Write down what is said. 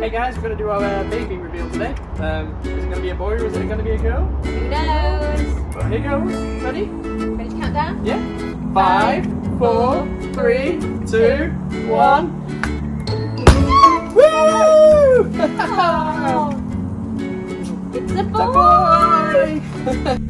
Hey guys, we're going to do our baby reveal today. Is it going to be a boy or is it going to be a girl? Who knows? Well, here goes. Ready? Ready to count down? Yeah. 5, 4, 3, 2, 1. Woo! Oh, it's a It's a boy! boy!